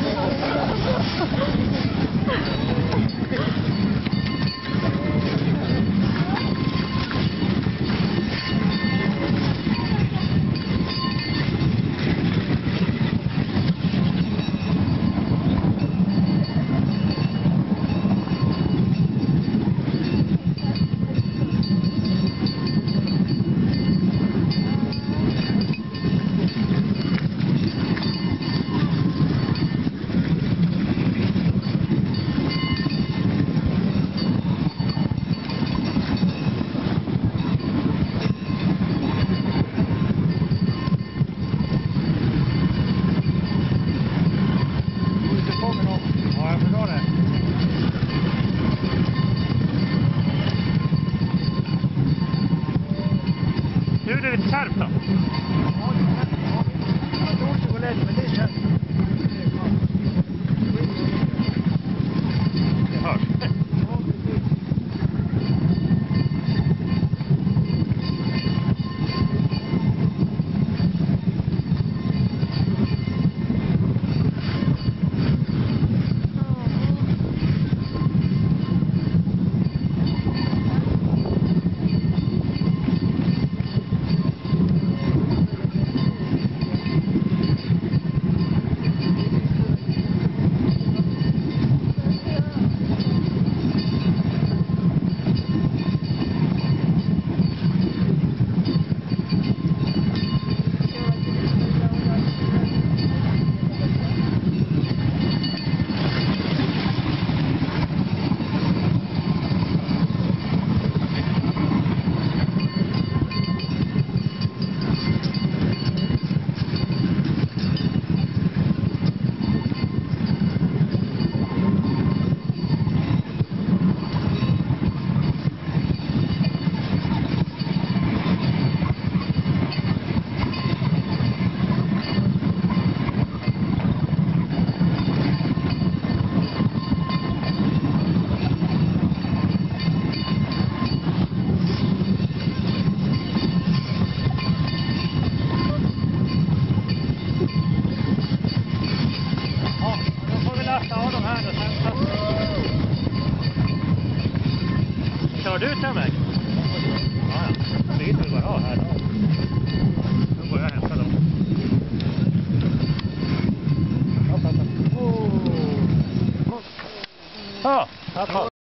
Nu är det lite kärvt då. Jag tror inte det går lätt, men det känns. Det hörs. Kör du ut den vägen? Ja, det är väl bara här då. Då går jag och hämtar dem. Ja,